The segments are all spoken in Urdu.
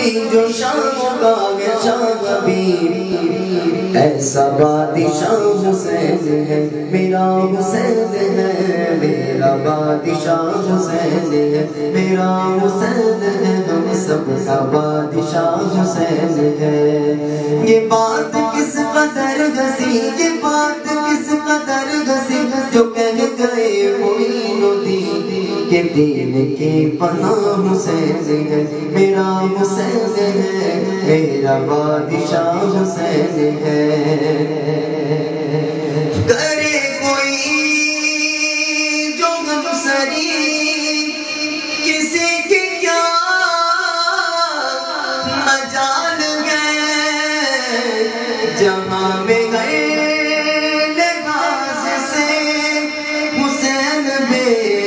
کبھی جو شام کا ہے شام حبیب، ایسا بادشاہ حسین ہے میرا حسین ہے، میرا بادشاہ حسین ہے، میرا حسین ہے، ہم سب کا بادشاہ حسین ہے۔ یہ بات کس قدر گسی، یہ بات کس قدر گسی، جو کہہ گئے معین الدین کہ دین کی پناہ حسین ہے، میرا حسین ہے، میرا بادشاہ حسین ہے۔ کرے کوئی جو غمسری کسی کی کیا مجال ہے، جہاں میں گئے لباس سے حسین بے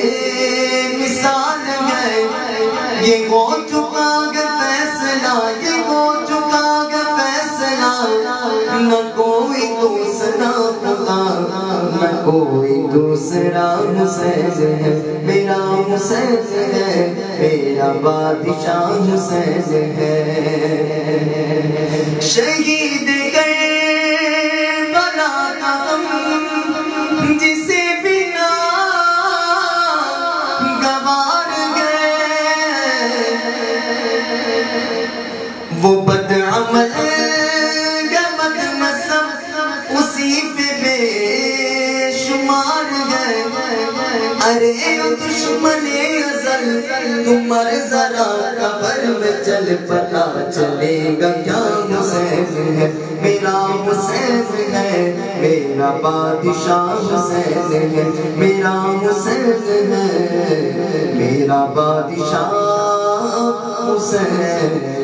مثال ہے۔ یہ ہو چکا ہے فیصلہ، یہ ہو چکا ہے فیصلہ، نہ کوئی دوسرا خدا، نہ کوئی دوسرا حسین ہے، میرا حسین ہے، میرا بادشاہ حسین ہے۔ شہید کربلا کا غم جسے بنا گوار گئے، وہ بدعمل گمد نسب اسی پہ بے شمار گئے۔ ارے دشمن ازل تم مر ذرا قبر میں چل، پتا چلے گا کیا حسین ہے، میرا حسین ہے، میرا بادشاہ حسین ہے، میرا حسین ہے، میرا بادشاہ حسین